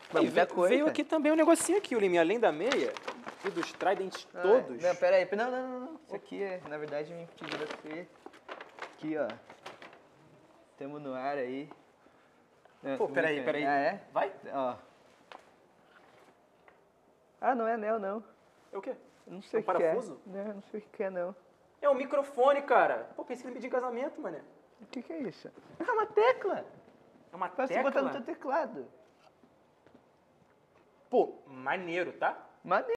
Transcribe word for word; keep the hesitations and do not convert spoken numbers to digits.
Mas E muita ve- coisa. veio aqui também um negocinho aqui, o Liminha, além da meia e dos tridents Ah, todos. Não, pera aí. Não, não, não, não. Isso aqui é, na verdade, me pediu você. Aqui, ó. Temos no ar aí. Não, Pô, tô peraí, brincando. peraí. Ah, é? Vai? Ó. Ah, não é anel, não. É o quê? Eu não sei É o um que é. parafuso? Não, eu não sei o que é, não. É um microfone, cara. Pô, pensei que ele pedia em casamento, mané. O que, que é isso? É uma tecla. É uma Parece tecla? botar no teu teclado. Pô, maneiro, tá? Maneiro.